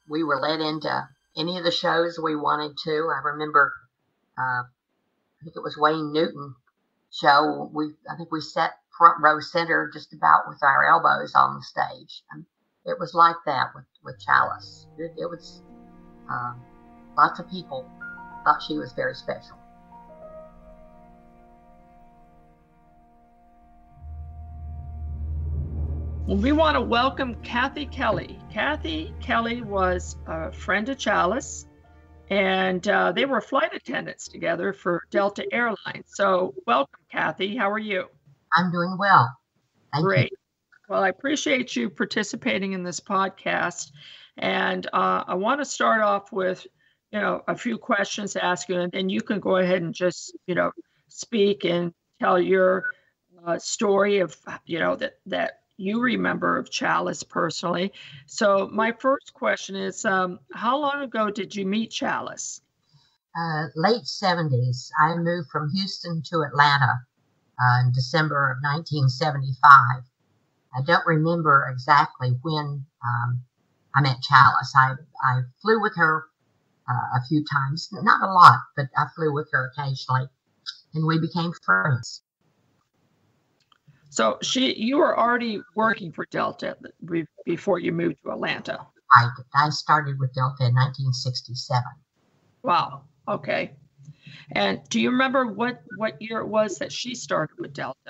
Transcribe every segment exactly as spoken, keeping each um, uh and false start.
we were let into any of the shows we wanted to. I remember, uh, I think it was Wayne Newton show. We, I think we sat front row center just about with our elbows on the stage. And it was like that with, with Chalice. It, it was, uh, lots of people thought she was very special. Well, we want to welcome Kathy Kelley. Kathy Kelley was a friend of Chalice, and uh, they were flight attendants together for Delta Airlines. So welcome, Kathy. How are you? I'm doing well. Thank Great. you. Well, I appreciate you participating in this podcast. And uh, I want to start off with, you know, a few questions to ask you, and then you can go ahead and just, you know, speak and tell your uh, story of, you know, that, that you remember of Chalice personally. So my first question is, um, how long ago did you meet Chalice? Uh, late seventies. I moved from Houston to Atlanta uh, in December of nineteen seventy-five. I don't remember exactly when um, I met Chalice. I, I flew with her uh, a few times, not a lot, but I flew with her occasionally, and we became friends. So she, you were already working for Delta before you moved to Atlanta. Right. I started with Delta in nineteen sixty-seven. Wow. Okay. And do you remember what, what year it was that she started with Delta?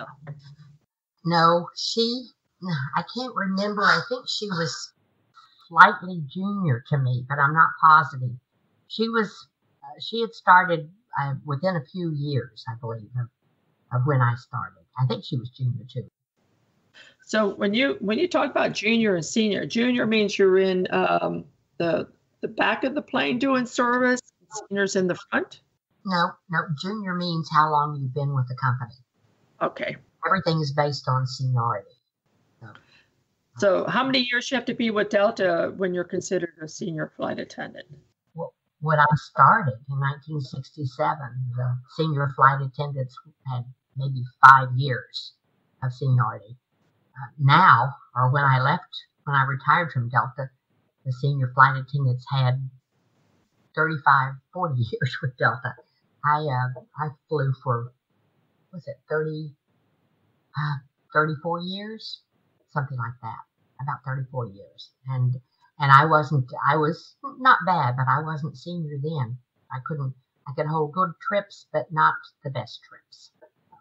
No, she, I can't remember. I think she was slightly junior to me, but I'm not positive. She was, uh, she had started uh, within a few years, I believe, of, of when I started. I think she was junior too. So when you when you talk about junior and senior, junior means you're in um, the the back of the plane doing service. Senior's in the front. No, no. Junior means how long you've been with the company. Okay. Everything is based on seniority. So, so how many years you have to be with Delta when you're considered a senior flight attendant? Well, when I started in nineteen sixty-seven, the senior flight attendants had maybe five years of seniority. Uh, now, or when I left, when I retired from Delta, the senior flight attendants had thirty-five, forty years with Delta. I uh, I flew for, was it thirty, uh, thirty-four years? Something like that. About thirty-four years. And and I wasn't, I was not bad, but I wasn't senior then. I couldn't, I could hold good trips, but not the best trips.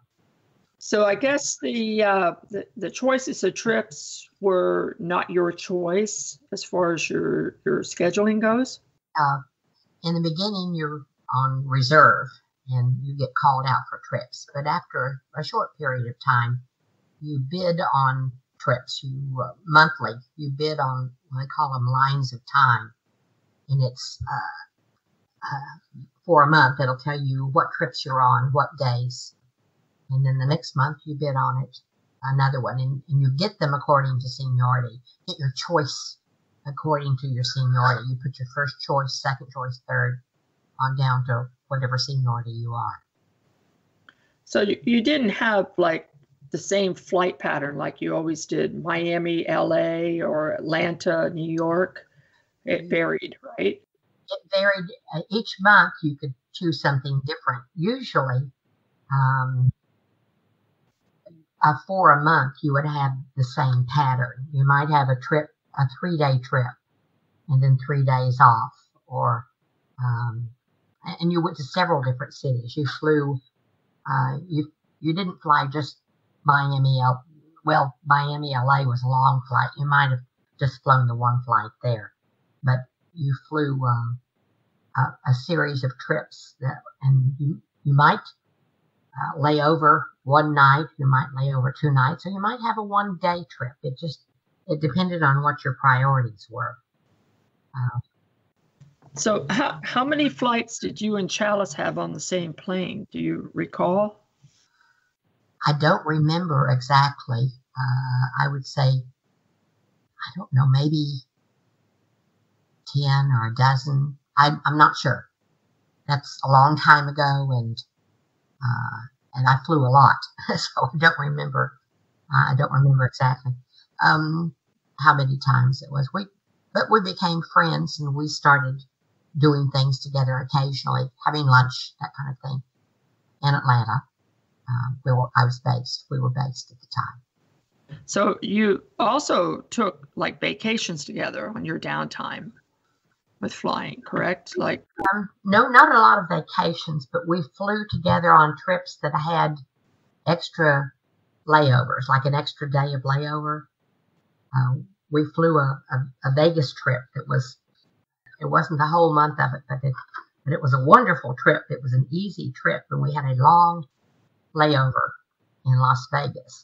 So I guess the, uh, the the choices of trips were not your choice as far as your your scheduling goes? Uh, in the beginning, you're on reserve and you get called out for trips. But after a short period of time, you bid on trips. You uh, monthly, you bid on, they call them lines of time. And it's uh, uh, for a month, it'll tell you what trips you're on, what days. And then the next month you bid on it, another one, and, and you get them according to seniority. Get your choice according to your seniority. You put your first choice, second choice, third, on down to whatever seniority you are. So you, you didn't have like the same flight pattern like you always did, Miami, L A, or Atlanta, New York. It varied, right? It varied. Uh, each month you could choose something different. Usually, um, Uh, for a month, you would have the same pattern. You might have a trip, a three-day trip, and then three days off. Or, um, and you went to several different cities. You flew, uh, you you didn't fly just Miami. L- well, Miami, L A was a long flight. You might have just flown the one flight there, but you flew um, a, a series of trips that, and you you might uh, lay over one night, you might lay over two nights, or you might have a one day trip. It just, it depended on what your priorities were. Uh, so how, how many flights did you and Chalice have on the same plane? Do you recall? I don't remember exactly. Uh, I would say, I don't know, maybe ten or a dozen. I, I'm not sure. That's a long time ago, and uh, and I flew a lot, so I don't remember. Uh, I don't remember exactly um, how many times it was. We but we became friends, and we started doing things together occasionally, having lunch, that kind of thing, in Atlanta, uh, where I was based. We were based at the time. So you also took like vacations together on your downtime with flying, correct? Like, um, no, not a lot of vacations, but we flew together on trips that had extra layovers, like an extra day of layover. Uh, we flew a, a, a Vegas trip that was, it wasn't the whole month of it, but it, but it was a wonderful trip. It was an easy trip, and we had a long layover in Las Vegas.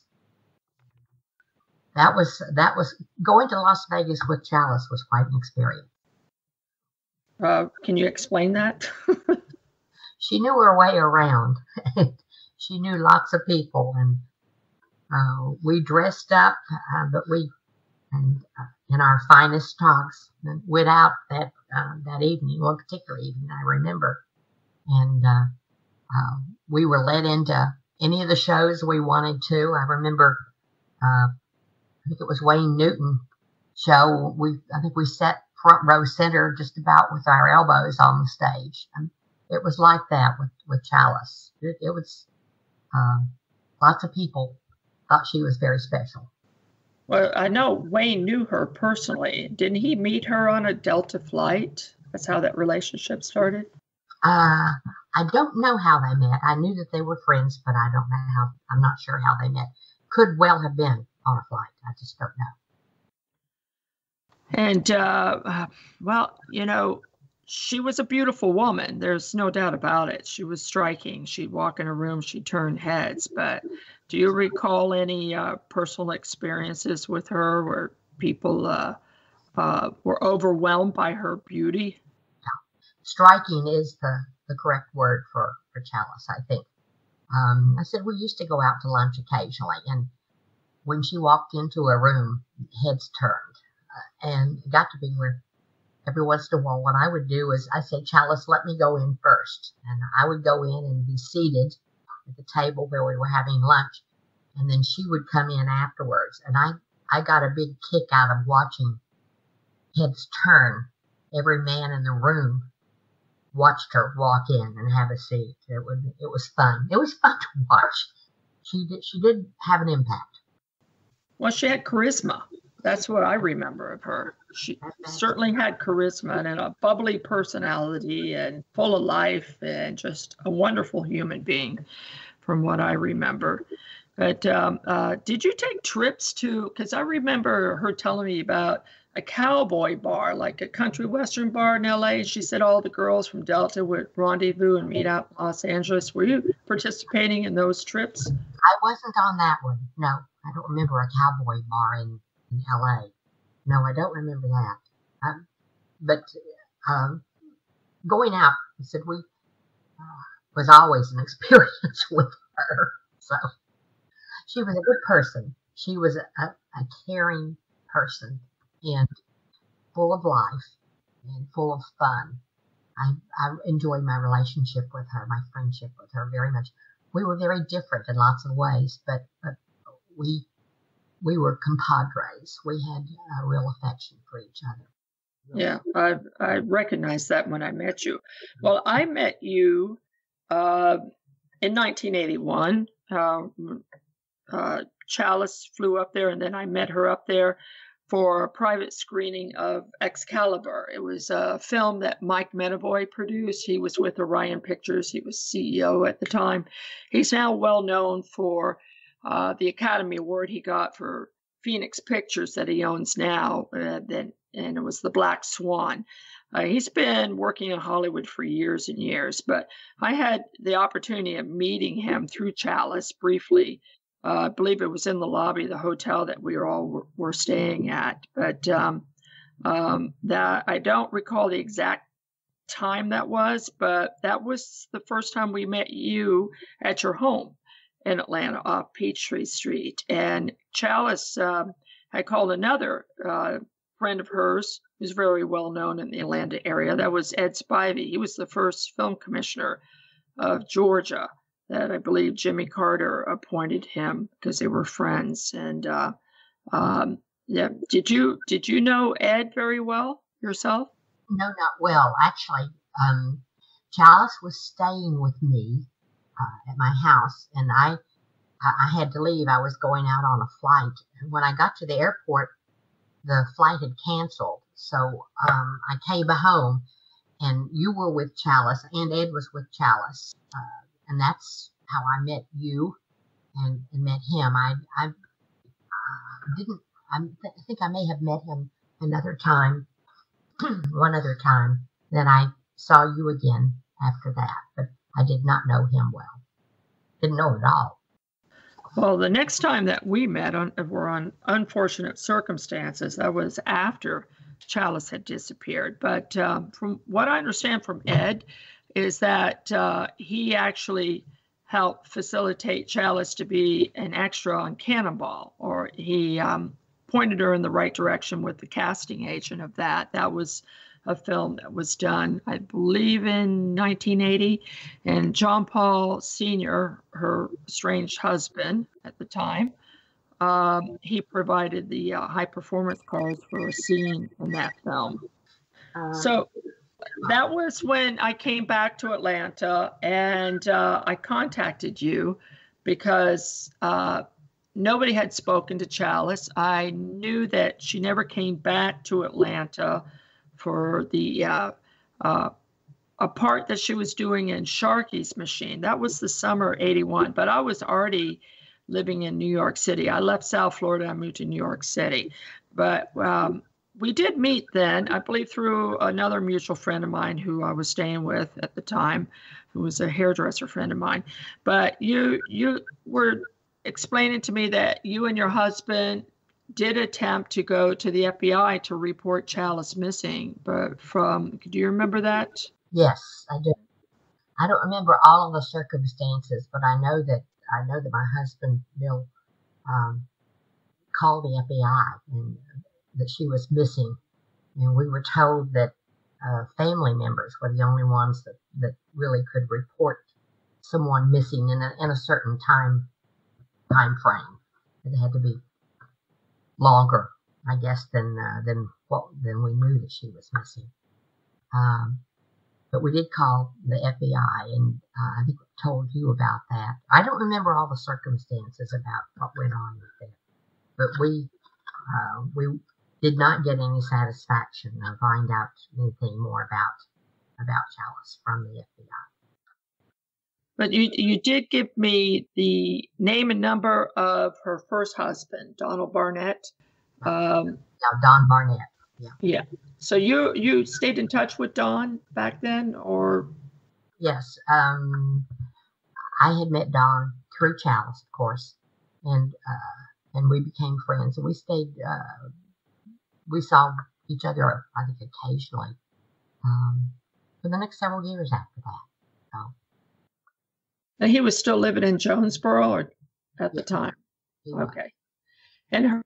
That was, that was, going to Las Vegas with Chalice was quite an experience. uh, can you explain that? She knew her way around. She knew lots of people, and uh, we dressed up, uh, but we, and uh, in our finest togs, and went out that uh, that evening, one particular evening I remember, and uh, uh, we were let into any of the shows we wanted to. I remember, uh, I think it was Wayne Newton show. We, I think we sat front row center, just about with our elbows on the stage. And it was like that with with Chalice. It, it was um, lots of people thought she was very special. Well, I know Wayne knew her personally. Didn't he meet her on a Delta flight? That's how that relationship started. Uh, I don't know how they met. I knew that they were friends, but I don't know how. I'm not sure how they met. Could well have been on a flight. I just don't know. And uh, well, you know, she was a beautiful woman. There's no doubt about it. She was striking. She'd walk in a room, she'd turn heads. But do you recall any uh, personal experiences with her where people uh, uh, were overwhelmed by her beauty? Striking is the, the correct word for, for Chalice, I think. Um, I said we used to go out to lunch occasionally, and when she walked into a room, heads turned. Uh, and it got to be where every once in a while, what I would do is I say, Chalice, let me go in first. And I would go in and be seated at the table where we were having lunch. And then she would come in afterwards. And I, I got a big kick out of watching heads turn. Every man in the room watched her walk in and have a seat. It was, it was fun. It was fun to watch. She did, she did have an impact. Well, she had charisma. That's what I remember of her. She certainly had charisma and a bubbly personality and full of life and just a wonderful human being from what I remember. But um, uh, did you take trips to, because I remember her telling me about a cowboy bar, like a country western bar in L A. She said all the girls from Delta would rendezvous and meet out in Los Angeles. Were you participating in those trips? I wasn't on that one. No, I don't remember a cowboy bar in in L A. No, I don't remember that. Um, but um, going out, I said we uh, was always an experience with her. So she was a good person. She was a, a, a caring person and full of life and full of fun. I, I enjoyed my relationship with her, my friendship with her very much. We were very different in lots of ways, but, but we we were compadres. We had a real affection for each other. Yeah, I I recognized that when I met you. Well, I met you uh, in nineteen eighty-one. Uh, uh, Chalice flew up there, and then I met her up there for a private screening of Excalibur. It was a film that Mike Medavoy produced. He was with Orion Pictures. He was C E O at the time. He's now well known for Uh, the Academy Award he got for Phoenix Pictures that he owns now, uh, then, and it was The Black Swan. Uh, he's been working in Hollywood for years and years, but I had the opportunity of meeting him through Chalice briefly. Uh, I believe it was in the lobby of the hotel that we were all were, were staying at, but um, um, that I don't recall the exact time that was, but that was the first time we met you at your home in Atlanta off Peachtree Street. And Chalice um, had called another uh, friend of hers who's very well known in the Atlanta area. That was Ed Spivey. He was the first film commissioner of Georgia that I believe Jimmy Carter appointed him because they were friends. And uh, um, Yeah. Did you did you know Ed very well yourself? No, not well. Actually, um, Chalice was staying with me uh, at my house, and I I had to leave. I was going out on a flight. And when I got to the airport, the flight had canceled. So um, I came home, and you were with Chalice, and Ed was with Chalice. Uh, and that's how I met you and, and met him. I, I uh, didn't, I, th- I think I may have met him another time, one other time. Then I saw you again after that, but I did not know him well. Didn't know him at all. Well, the next time that we met on, were on unfortunate circumstances. That was after Chalice had disappeared. But um, from what I understand from Ed is that uh, he actually helped facilitate Chalice to be an extra on Cannonball, or he um, pointed her in the right direction with the casting agent of that. That was a film that was done, I believe, in nineteen eighty. And John Paul Senior, her estranged husband at the time, um, he provided the uh, high performance cards for a scene in that film. Uh, so that was when I came back to Atlanta, and uh, I contacted you because uh, nobody had spoken to Chalice. I knew that she never came back to Atlanta for the uh, uh, a part that she was doing in Sharky's Machine. That was the summer eighty-one, but I was already living in New York City. I left South Florida, I moved to New York City. But um, we did meet then, I believe through another mutual friend of mine who I was staying with at the time, who was a hairdresser friend of mine. But you you were explaining to me that you and your husband did attempt to go to the F B I to report Chalice missing, but from, do you remember that? Yes, I do. I don't remember all of the circumstances, but I know that I know that my husband Bill um, called the F B I and that she was missing, and we were told that uh, family members were the only ones that, that really could report someone missing in a, in a certain time time frame. It had to be longer, I guess, than uh, than what than we knew that she was missing. Um, but we did call the F B I, and uh, I think we told you about that. I don't remember all the circumstances about what went on with that, but we uh, we did not get any satisfaction or find out anything more about about Chalice from the F B I. But you you did give me the name and number of her first husband, Donald Barnett. Um, yeah, Don Barnett. Yeah. Yeah. So you you stayed in touch with Don back then, or? Yes. Um, I had met Don through Chalice, of course, and uh, and we became friends, and we stayed. Uh, we saw each other, I think, occasionally um, for the next several years after that. So. And he was still living in Jonesboro or at Yeah, the time? Okay. Was. And her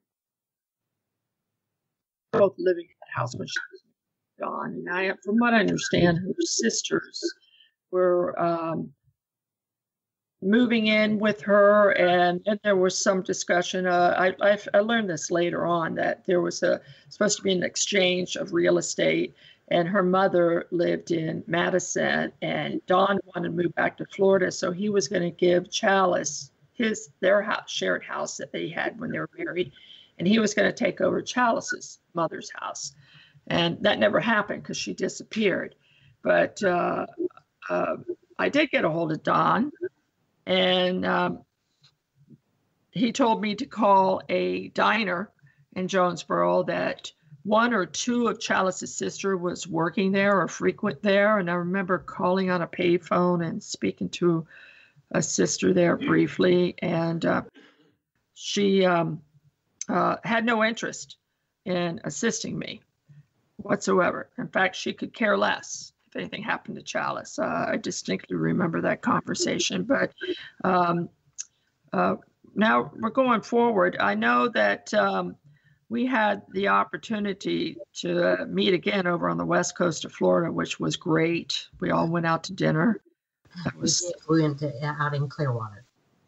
both living in that house when she was gone. And I, from what I understand, her sisters were um, moving in with her, and, and there was some discussion. Uh, I, I I learned this later on that there was a supposed to be an exchange of real estate. And her mother lived in Madison, and Don wanted to move back to Florida, so he was going to give Chalice his their house, shared house that they had when they were married, and he was going to take over Chalice's mother's house. And that never happened because she disappeared. But uh, uh, I did get a hold of Don, and um, he told me to call a diner in Jonesboro that one or two of Chalice's sister was working there or frequent there. And I remember calling on a payphone and speaking to a sister there briefly. And uh, she um, uh, had no interest in assisting me whatsoever. In fact, she could care less if anything happened to Chalice. Uh, I distinctly remember that conversation. But um, uh, now we're going forward. I know that um, we had the opportunity to meet again over on the west coast of Florida, which was great. We all went out to dinner. That was, we, did, we went to, out in Clearwater.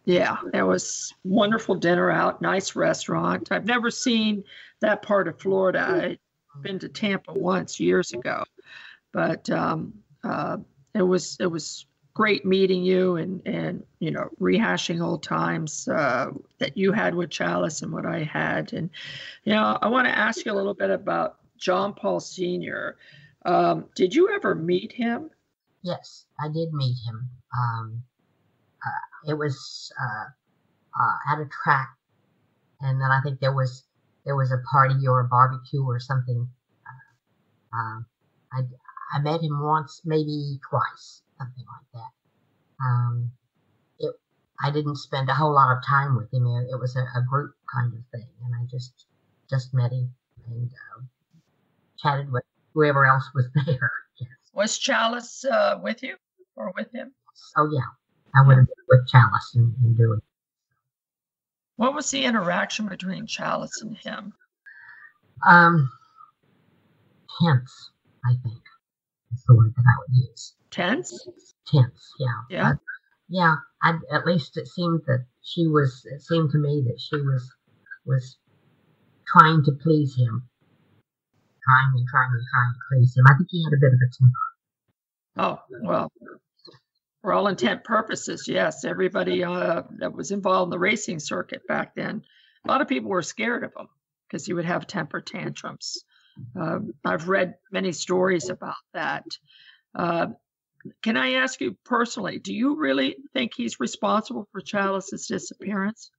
Yeah, it was wonderful dinner out, nice restaurant. I've never seen that part of Florida. I'd been to Tampa once years ago, but um, uh, it was it was great meeting you and and you know rehashing old times uh, that you had with Chalice and what I had. And you know, I want to ask you a little bit about John Paul Senior Um, did you ever meet him? Yes, I did meet him. Um, uh, it was uh, uh, at a track, and then I think there was there was a party or a barbecue or something. Uh, uh, I I met him once, maybe twice, something like that. Um, it I didn't spend a whole lot of time with him. It, it was a, a group kind of thing, and I just just met him and uh, chatted with whoever else was there. Yes. Was Chalice uh, with you or with him? Oh yeah, I would have been with Chalice and, and doing. What was the interaction between Chalice and him? Um, tense, I think, is the word that I would use. Tense? Tense, yeah. Yeah. Uh, yeah, I, at least it seemed that she was, it seemed to me that she was, was trying to please him. Trying and trying and trying to please him. I think he had a bit of a temper. Oh, well, for all intent purposes, yes. Everybody uh, that was involved in the racing circuit back then, a lot of people were scared of him because he would have temper tantrums. Uh, I've read many stories about that. Uh, can I ask you personally, do you really think he's responsible for Chalice's disappearance?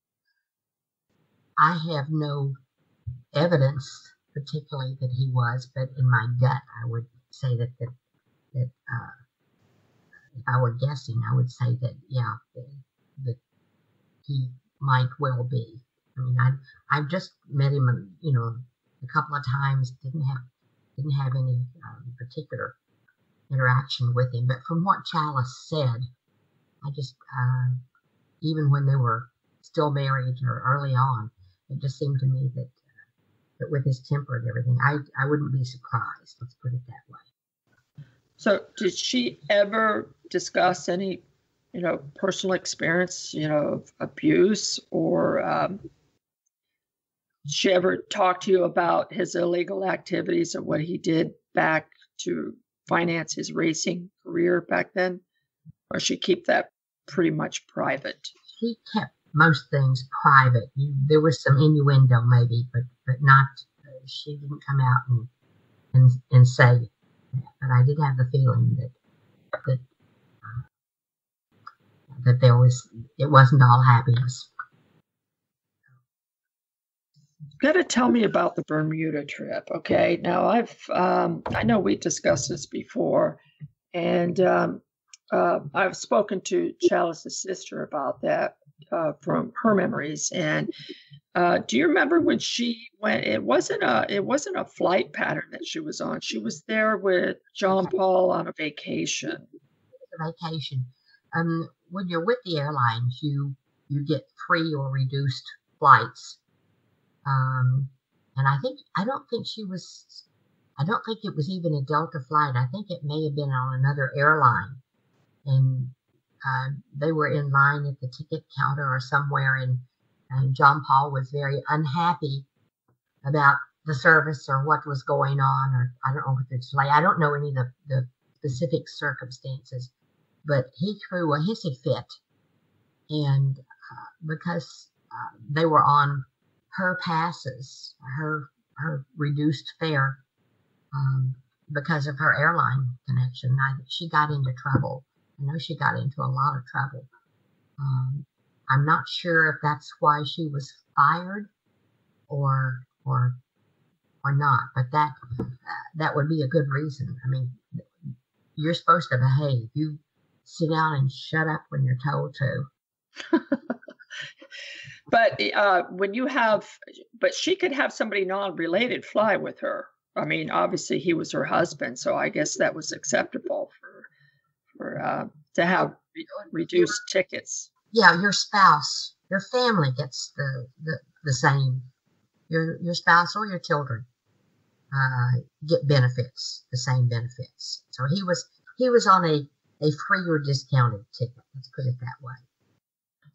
I have no evidence, particularly that he was, but in my gut, I would say that that, that uh, if I were guessing, I would say that yeah, that, that he might well be. I mean, I I've just met him, you know, a couple of times. Didn't have didn't have any um, particular interaction with him, but from what Chalice said, I just uh, even when they were still married or early on, it just seemed to me that uh, that with his temper and everything, I I wouldn't be surprised. Let's put it that way. So, did she ever discuss any, you know, personal experience, you know, of abuse, or um, did she ever talk to you about his illegal activities and what he did back to finance his racing career back then? Or she keep that pretty much private? She kept most things private. You, there was some innuendo maybe, but but not. Uh, she didn't come out and and and say that. But I did have the feeling that that uh, that there was it wasn't all happiness. Got to tell me about the Bermuda trip, okay? Now I've um, I know we discussed this before, and um, uh, I've spoken to Chalice's sister about that uh, from her memories. And uh, do you remember when she went? It wasn't a it wasn't a flight pattern that she was on. She was there with John Paul on a vacation. A vacation. Um, when you're with the airlines, you you get free or reduced flights. Um, and I think, I don't think she was, I don't think it was even a Delta flight. I think it may have been on another airline. And uh, they were in line at the ticket counter or somewhere, and, and John Paul was very unhappy about the service or what was going on, or I don't know if it's like, I don't know any of the, the specific circumstances, but he threw a hissy fit. And uh, because uh, they were on her passes, her her reduced fare, um, because of her airline connection. I, she got into trouble. I know she got into a lot of trouble. Um, I'm not sure if that's why she was fired, or or or not. But that uh, that would be a good reason. I mean, you're supposed to behave. You sit down and shut up when you're told to. But uh, when you have, but she could have somebody non-related fly with her. I mean, obviously he was her husband, so I guess that was acceptable for for uh, to have re- reduced tickets. Yeah, your spouse, your family gets the the, the same. Your your spouse or your children uh, get benefits, the same benefits. So he was he was on a a free or discounted ticket. Let's put it that way.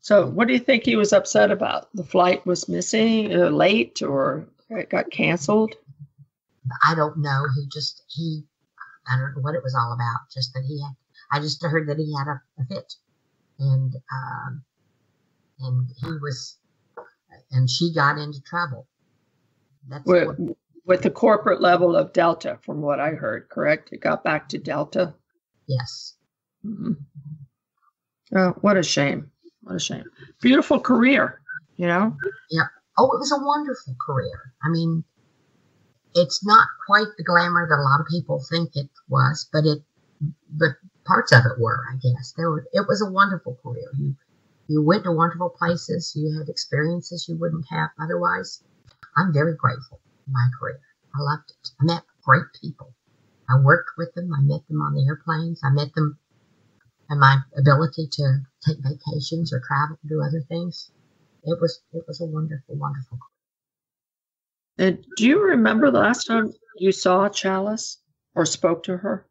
So what do you think he was upset about? The flight was missing, uh, late, or it got canceled? I don't know. He just, he, I don't know what it was all about. Just that he had, I just heard that he had a, a fit. And, um, and he was, and she got into trouble. That's with, what, with the corporate level of Delta, from what I heard, correct? It got back to Delta? yes. Mm-hmm. Oh, what a shame. What a shame. Beautiful career, you know? Yeah. Oh, it was a wonderful career. I mean, it's not quite the glamour that a lot of people think it was, but it, but parts of it were, I guess. There were, it was a wonderful career. You, you went to wonderful places. You had experiences you wouldn't have otherwise. I'm very grateful for my career. I loved it. I met great people. I worked with them. I met them on the airplanes. I met them and my ability to take vacations or travel and do other things. It was, it was a wonderful, wonderful career. And do you remember the last time you saw Chalice or spoke to her?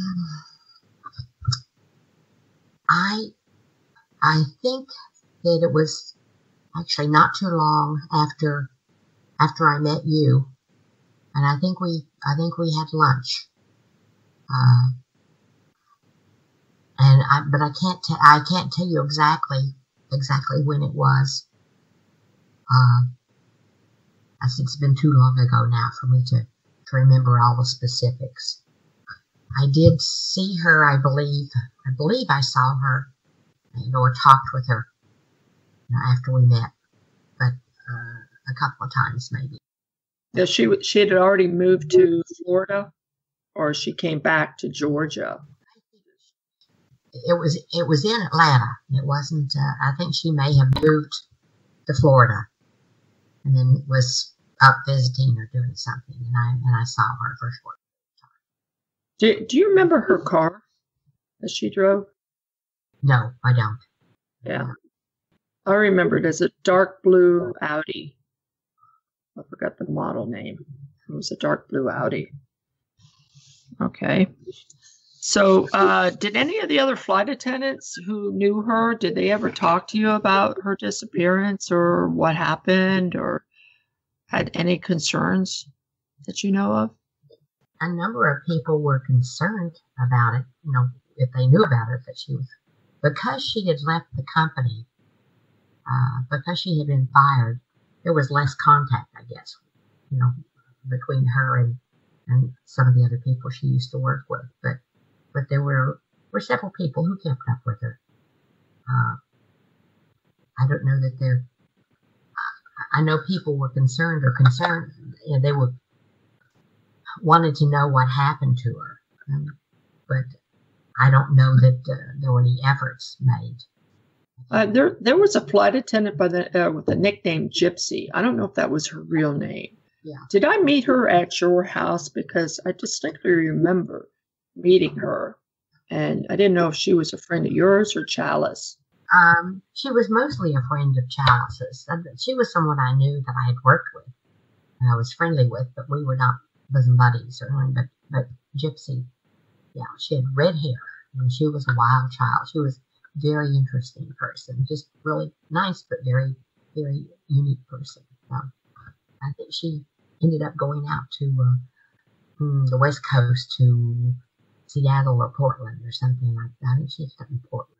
I, I think that it was actually not too long after, after I met you. And I think we, I think we had lunch. Uh, and I, but I can't, t- I can't tell you exactly, exactly when it was. Uh, I think it's been too long ago now for me to, to remember all the specifics. I did see her, I believe, I believe I saw her, you know, or talked with her, you know, after we met, but uh, a couple of times maybe. Yeah, she she had already moved to Florida, or she came back to Georgia. It was it was in Atlanta. It wasn't. Uh, I think she may have moved to Florida, and then was up visiting or doing something, and I and I saw her for short. Do Do you remember her car that she drove? No, I don't. Yeah, I remember it as a dark blue Audi. I forgot the model name. It was a dark blue Audi. Okay. So, uh, did any of the other flight attendants who knew her, did they ever talk to you about her disappearance or what happened, or had any concerns that you know of? A number of people were concerned about it, you know, if they knew about it, that she was, because she had left the company, uh, because she had been fired, there was less contact, I guess, you know, between her and, and some of the other people she used to work with. But but there were, were several people who kept up with her. Uh, I don't know that they're, I, I know people were concerned or concerned, you know, they were, wanted to know what happened to her. Um, but I don't know that uh, there were any efforts made. Uh, there, there was a flight attendant by the uh, with the nickname Gypsy. I don't know if that was her real name. Yeah. Did I meet her at your house? Because I distinctly remember meeting her, and I didn't know if she was a friend of yours or Chalice. Um, she was mostly a friend of Chalice's. She was someone I knew that I had worked with and I was friendly with, but we were not bosom buddies, certainly. But, but Gypsy, yeah, she had red hair and she was a wild child. She was a very interesting person, just really nice, but very, very unique person. Um, I think she ended up going out to uh, mm, the West Coast, to Seattle or Portland or something like that. I think she's up in Portland.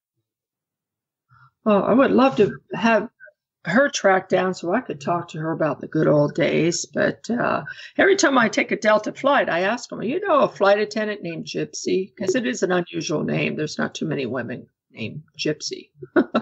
Oh, I would love to have her tracked down so I could talk to her about the good old days. But uh, every time I take a Delta flight, I ask them, you know, a flight attendant named Gypsy? Because it is an unusual name. There's not too many women named Gypsy.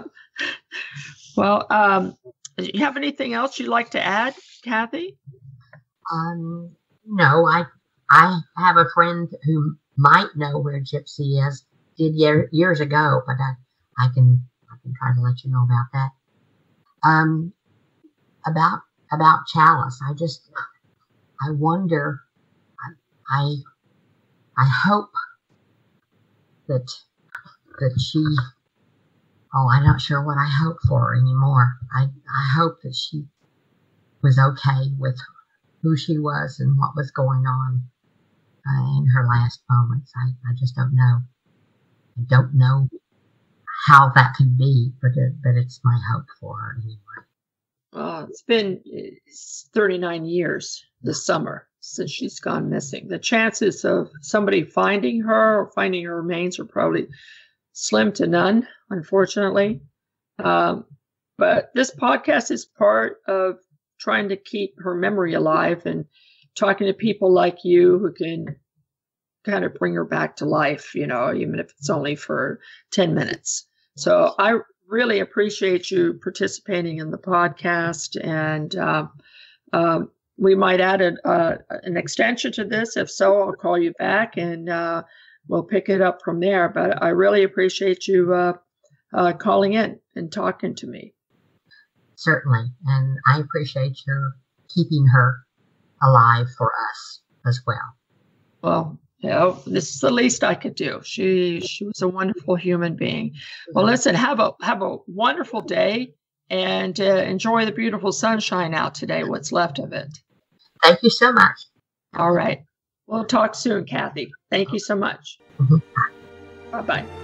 Well, um, do you have anything else you'd like to add, Kathy? Um, no, I I have a friend who might know where Gypsy is. Did year, years ago, but I I can I can try to let you know about that. Um, about about Chalice, I just I wonder. I I hope that that she. Oh, I'm not sure what I hope for her anymore. I I hope that she was okay with who she was and what was going on uh, in her last moments. I, I just don't know. I don't know how that could be, but it, but it's my hope for her anyway. Uh, it's been thirty-nine years this summer since she's gone missing. The chances of somebody finding her or finding her remains are probably slim to none, unfortunately. Um, but this podcast is part of trying to keep her memory alive and talking to people like you who can kind of bring her back to life, you know, even if it's only for ten minutes. So I really appreciate you participating in the podcast, and uh, um, we might add a, uh, an extension to this. If so, I'll call you back and uh, we'll pick it up from there. But I really appreciate you uh, uh, calling in and talking to me. Certainly, and I appreciate your keeping her alive for us as well. Well, you know, this is the least I could do. She she was a wonderful human being. Well, listen, have a have a wonderful day, and uh, enjoy the beautiful sunshine out today, what's left of it. Thank you so much. All right. We'll talk soon, Kathy. Thank you so much. Mm-hmm. Bye-bye.